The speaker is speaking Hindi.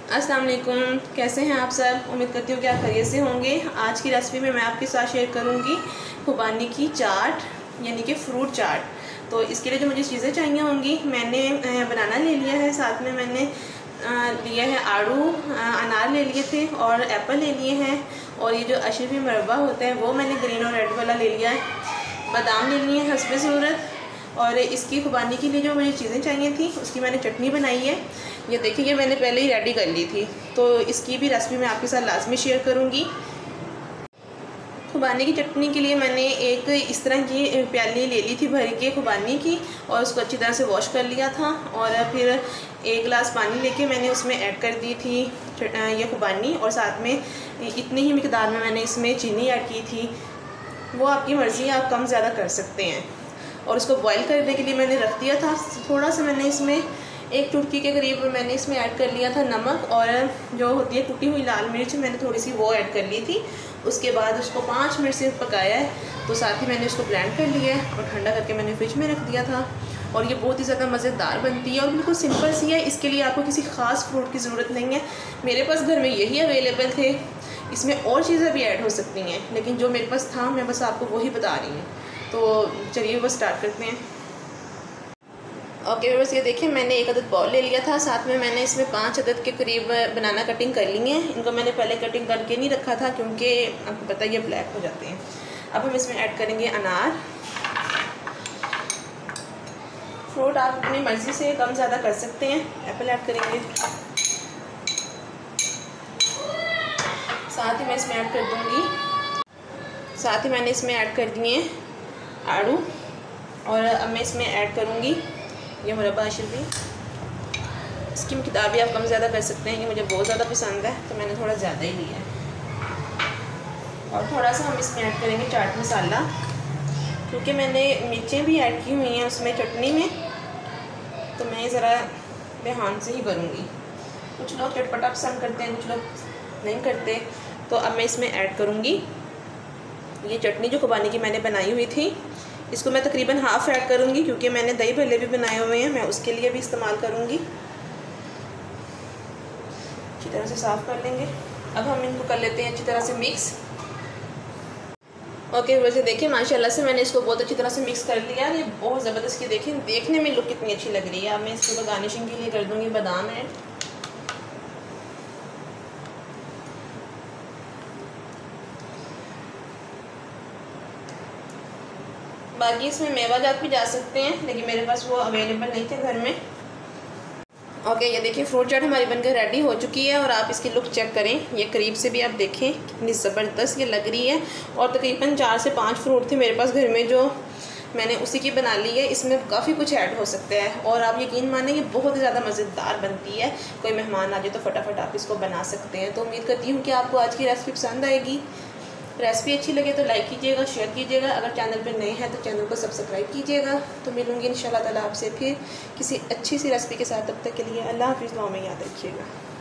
अस्सलाम वालेकुम, कैसे हैं आप सब। उम्मीद करती हूँ कि आप खैरियत से होंगे। आज की रेसिपी में मैं आपके साथ शेयर करूँगी खुबानी की चाट यानी कि फ्रूट चाट। तो इसके लिए जो मुझे चीज़ें चाहिए होंगी, मैंने बनाना ले लिया है, साथ में मैंने लिया है आड़ू, अनार ले लिए थे और एप्पल ले लिए हैं, और ये जो अशरफी मरबा होता है वो मैंने ग्रीन और रेड वाला ले लिया है। बादाम ले लिए हैं हस्बे ज़रूरत। और इसकी खुबानी के लिए जो मुझे चीज़ें चाहिए थी उसकी मैंने चटनी बनाई है। ये देखिए, ये मैंने पहले ही रेडी कर ली थी, तो इसकी भी रेसिपी मैं आपके साथ लाजमी शेयर करूँगी। खुबानी की चटनी के लिए मैंने एक इस तरह की प्याली ले ली थी भर के खुबानी की, और उसको अच्छी तरह से वॉश कर लिया था। और फिर 1 गिलास पानी लेके मैंने उसमें ऐड कर दी थी ये खुबानी, और साथ में इतनी ही मिकदार में मैंने इसमें चीनी ऐड की थी। वो आपकी मर्ज़ी है, आप कम ज़्यादा कर सकते हैं। और उसको बॉईल करने के लिए मैंने रख दिया था। थोड़ा सा मैंने इसमें 1 चुटकी के करीब मैंने इसमें ऐड कर लिया था नमक, और जो होती है कुटी हुई लाल मिर्च मैंने थोड़ी सी वो ऐड कर ली थी। उसके बाद उसको 5 मिनट से पकाया है, तो साथ ही मैंने उसको ब्लेंड कर लिया है और ठंडा करके मैंने फ्रिज में रख दिया था। और ये बहुत ही ज़्यादा मज़ेदार बनती है और बिल्कुल सिंपल सी है। इसके लिए आपको किसी ख़ास फ्रूट की ज़रूरत नहीं है। मेरे पास घर में यही अवेलेबल थे, इसमें और चीज़ें भी ऐड हो सकती हैं, लेकिन जो मेरे पास था मैं बस आपको वही बता रही हूँ। तो चलिए बस स्टार्ट करते हैं। ओके बस ये देखिए, मैंने 1 अदद बाउल ले लिया था, साथ में मैंने इसमें 5 अदद के करीब बनाना कटिंग कर ली है। इनको मैंने पहले कटिंग करके नहीं रखा था क्योंकि आपको पता है ये ब्लैक हो जाते हैं। अब हम इसमें ऐड करेंगे अनार। फ्रूट आप अपनी मर्ज़ी से कम ज़्यादा कर सकते हैं। एप्पल ऐड करेंगे, साथ ही मैं इसमें ऐड कर दूँगी, साथ ही मैंने इसमें ऐड कर दिए आड़ू, और अब मैं इसमें ऐड करूँगी ये मुरब्बा अशरफी। इसकी मिकदार भी आप कम ज़्यादा कर सकते हैं, ये मुझे बहुत ज़्यादा पसंद है तो मैंने थोड़ा ज़्यादा ही लिया है। और थोड़ा सा हम इसमें ऐड करेंगे चाट मसाला, क्योंकि मैंने मिर्चें भी ऐड की हुई हैं उसमें चटनी में, तो मैं ज़रा ध्यान से ही करूँगी। कुछ लोग चटपटा पसंद करते हैं, कुछ लोग नहीं करते। तो अब मैं इसमें ऐड करूँगी ये चटनी जो खुबानी की मैंने बनाई हुई थी। इसको मैं तकरीबन हाफ़ ऐड करूँगी, क्योंकि मैंने दही भल्ले भी बनाए हुए हैं, मैं उसके लिए भी इस्तेमाल करूँगी। अच्छी तरह से साफ़ कर लेंगे। अब हम इनको कर लेते हैं अच्छी तरह से मिक्स। ओके वैसे देखिए, माशाल्लाह से मैंने इसको बहुत अच्छी तरह से मिक्स कर लिया। ये बहुत ज़बरदस्त की देखिए, देखने में लुक कितनी अच्छी लग रही है। अब मैं इसके ऊपर गार्निशिंग के लिए कर दूँगी बादाम ऐड। बाकी इसमें मेवा जात भी जा सकते हैं, लेकिन मेरे पास वो अवेलेबल नहीं थे घर में। ओके ये देखिए, फ्रूट चाट हमारी बनकर रेडी हो चुकी है, और आप इसकी लुक चेक करें, ये करीब से भी आप देखें कितनी ज़बरदस्त ये लग रही है। और तकरीबन 4 से 5 फ्रूट थे मेरे पास घर में, जो मैंने उसी की बना ली है। इसमें काफ़ी कुछ ऐड हो सकता है, और आप यकीन मानें ये बहुत ही ज़्यादा मज़ेदार बनती है। कोई मेहमान आ जाए तो फटाफट आप इसको बना सकते हैं। तो उम्मीद करती हूँ कि आपको आज की रेसिपी पसंद आएगी। रेसिपी अच्छी लगे तो लाइक कीजिएगा, शेयर कीजिएगा। अगर चैनल पर नए हैं तो चैनल को सब्सक्राइब कीजिएगा। तो मिलूँगी इंशाल्लाह ताला आपसे फिर किसी अच्छी सी रेसिपी के साथ। तब तक के लिए अल्लाह हाफ़िज़, दुआ में याद रखिएगा।